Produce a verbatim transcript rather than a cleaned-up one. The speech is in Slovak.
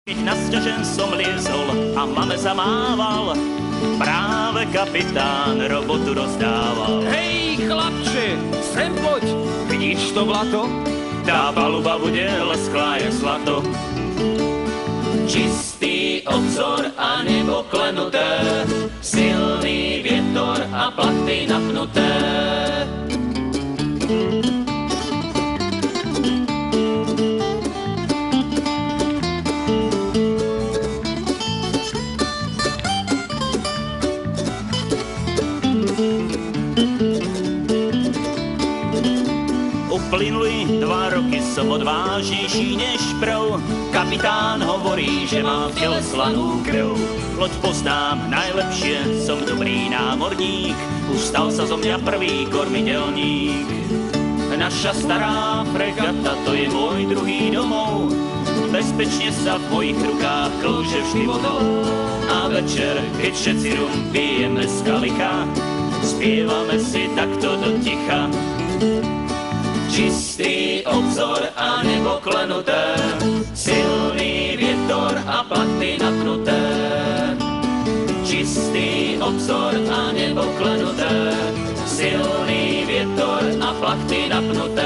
Keď na sťažen som liezol a mame zamával, práve kapitán robotu rozdával. Hej, chlapče, sem poď, vidíš to blato? Tá paluba bude lesklá jak zlato. Čistý obzor a nebo klenuté, silný vietor a plachty napnuté. Uplynuli dva roky, som odvážnejší než prv. Kapitán hovorí, že mám v tele slanú krv. Loď poznám najlepšie, som dobrý námorník. Už stal sa zo mňa prvý kormidelník. Naša stará fregata, to je môj druhý domov. Bezpečne sa v mojich rukách klúže vždy vodou. A večer, keď všetci rum pijeme z kalika, spievame si takto do ticha. Čistý obzor a nebo klenuté, silný vietor a plachty napnuté. Čistý obzor a nebo klenuté, silný vietor a plachty napnuté.